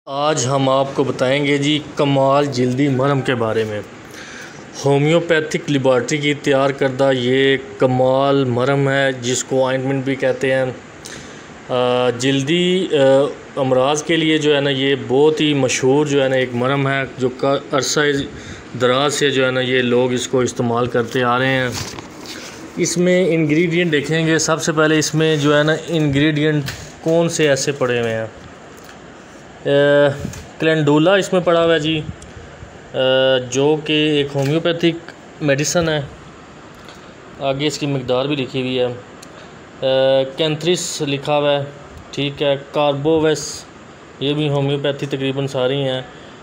आज हम आपको बताएंगे जी कमाल जल्दी मरहम के बारे में। होम्योपैथिक लेबॉरेटरी की तैयार करदा ये कमाल मरहम है जिसको ऑइंटमेंट भी कहते हैं। जल्दी अमराज के लिए जो है ना ये बहुत ही मशहूर जो है ना एक मरहम है जो अरसा दराज से जो है ना ये लोग इसको इस्तेमाल करते आ रहे हैं। इसमें इंग्रेडिएंट देखेंगे, सबसे पहले इसमें जो है ना इंग्रेडिएंट कौन से ऐसे पड़े हुए हैं। कैलेंडुला इसमें पड़ा हुआ है जी, जो कि एक होम्योपैथिक मेडिसन है। आगे इसकी मकदार भी लिखी हुई है। कैंथ्रिस लिखा हुआ है, ठीक है। कार्बोवेस ये भी होम्योपैथी तकरीबन सारी हैं।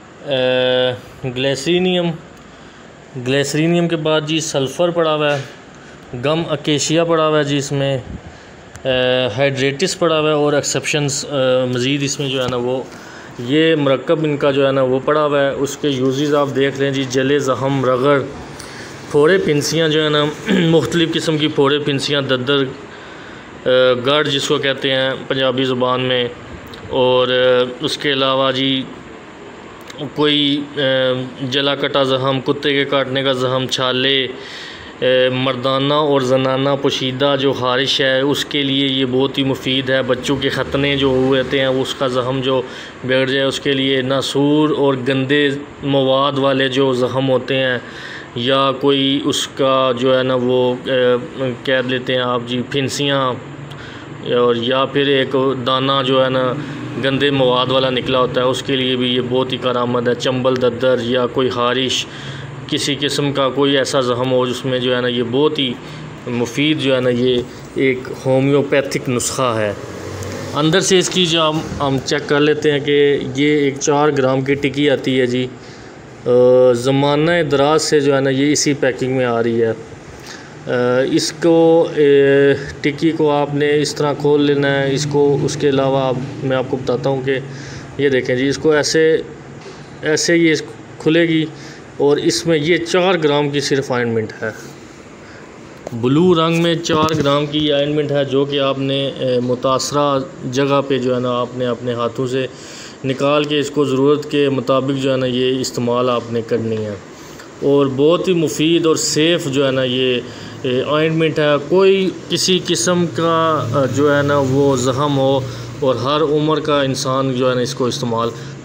ग्लेसरीनियम के बाद जी सल्फ़र पड़ा हुआ है। गम अकेशिया पड़ा हुआ है जी इसमें। हाइड्रेटिस पड़ा हुआ है और एक्सेप्शंस मज़ीद इसमें जो है ना वो ये मरकब इनका जो है ना वो पड़ा हुआ है। उसके यूज़ आप देख लें जी, जले ज़ख़म, रगड़, फोड़े पिंसियाँ जो है ना मुख्तलिफ़ किस्म की फोड़े पिंसियाँ, दद्दर, गढ़ जिसको कहते हैं पंजाबी ज़ुबान में। और उसके अलावा जी कोई जला कटा ज़ख़म, कुत्ते के काटने का ज़ख़म, छाले, मर्दाना और जनाना पोशीदा जो ख़ारिश है उसके लिए ये बहुत ही मुफीद है। बच्चों के ख़तने जो हुए होते हैं उसका ज़ख़म जो बिगड़ जाए उसके लिए, नासूर और गंदे मवाद वाले जो ज़ख़म होते हैं, या कोई उसका जो है ना वो कह लेते हैं आप जी फिंसियाँ, और या फिर एक दाना जो है ना गंदे मवाद वाला निकला होता है उसके लिए भी ये बहुत ही कारआमद है। चंबल, दद्दर या कोई ख़ारिश, किसी किस्म का कोई ऐसा ज़ख़म हो जिसमें जो है ना ये बहुत ही मुफीद जो है ना ये एक होम्योपैथिक नुस्खा है। अंदर से इसकी जो हम चेक कर लेते हैं कि ये एक 4 ग्राम की टिक्की आती है जी। ज़माना दराज से जो है ना ये इसी पैकिंग में आ रही है। इसको टिक्की को आपने इस तरह खोल लेना है इसको। उसके अलावा मैं आपको बताता हूँ कि ये देखें जी, इसको ऐसे ये खुलेगी और इसमें ये 4 ग्राम की सिर्फ ऑइंटमेंट है। ब्लू रंग में 4 ग्राम की ऑइंटमेंट है जो कि आपने मुतासरा जगह पे जो है ना आपने अपने हाथों से निकाल के इसको ज़रूरत के मुताबिक जो है ना ये इस्तेमाल आपने करनी है। और बहुत ही मुफीद और सेफ़ जो है ना ये ऑइंटमेंट है। कोई किसी किस्म का जो है ना वो ज़ख़म हो और हर उम्र का इंसान जो है ना इसको इस्तेमाल